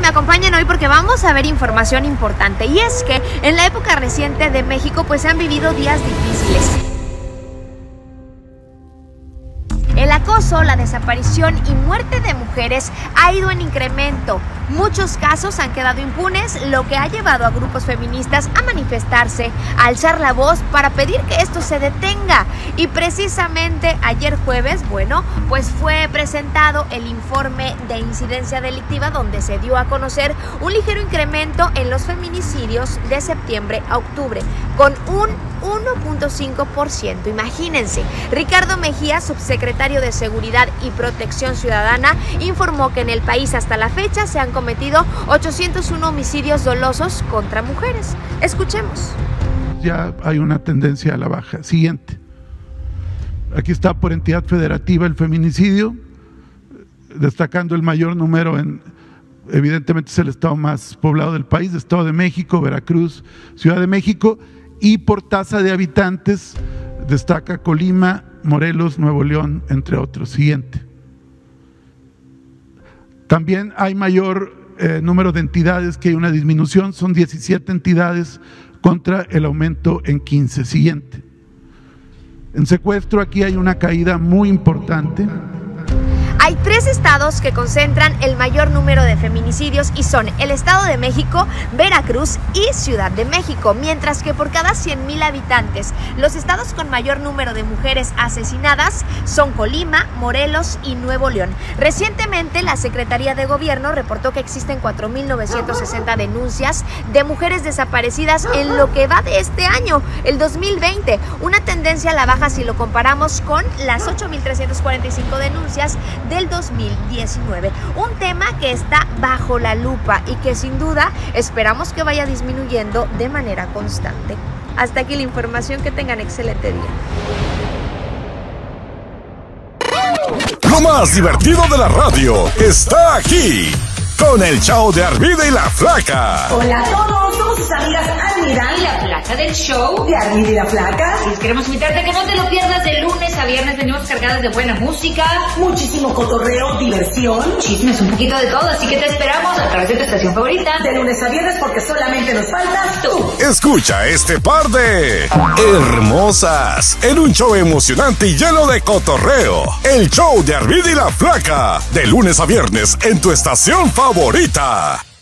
me acompañen hoy porque vamos a ver información importante. Y es que en la época reciente de México pues se han vivido días difíciles. El acoso, la desaparición y muerte de mujeres ha ido en incremento. Muchos casos han quedado impunes, lo que ha llevado a grupos feministas a manifestarse, a alzar la voz para pedir que esto se detenga. Y precisamente ayer jueves, pues fue presentado el informe de incidencia delictiva donde se dio a conocer un ligero incremento en los feminicidios de septiembre a octubre, con un 1.5%. Imagínense. Ricardo Mejía, subsecretario de Seguridad y Protección Ciudadana, informó que en el país hasta la fecha se han cometido 801 homicidios dolosos contra mujeres. Escuchemos. Ya hay una tendencia a la baja. Siguiente. Aquí está por entidad federativa el feminicidio, destacando el mayor número evidentemente es el estado más poblado del país, Estado de México, Veracruz, Ciudad de México, y por tasa de habitantes destaca Colima, Morelos, Nuevo León, entre otros. Siguiente. También hay mayor número de entidades que hay una disminución, son 17 entidades contra el aumento en 15. Siguiente. En secuestro aquí hay una caída muy importante. Hay 3 estados que concentran el mayor número de feminicidios y son el Estado de México, Veracruz y Ciudad de México, mientras que por cada 100,000 habitantes, los estados con mayor número de mujeres asesinadas son Colima, Morelos y Nuevo León. Recientemente, la Secretaría de Gobierno reportó que existen 4,960 denuncias de mujeres desaparecidas en lo que va de este año, el 2020, una tendencia a la baja si lo comparamos con las 8,345 denuncias del 2019. Un tema que está bajo la lupa y que sin duda esperamos que vaya disminuyendo de manera constante. Hasta aquí la información, que tengan excelente día. Lo más divertido de la radio está aquí, con el show de Armida y la Flaca. Hola a todos, somos sus amigas Armida y la Flaca del show de Armida y la Flaca. Les queremos invitarte a que no te lo pierdas de lunes a viernes. Venimos cargadas de buena música, muchísimo cotorreo, diversión, chismes, un poquito de todo. Así que te esperamos a través de tu estación favorita. De lunes a viernes, porque solamente nos faltas tú. Escucha este par de hermosas en un show emocionante y lleno de cotorreo. El show de Armida y la Flaca, de lunes a viernes en tu estación favorita.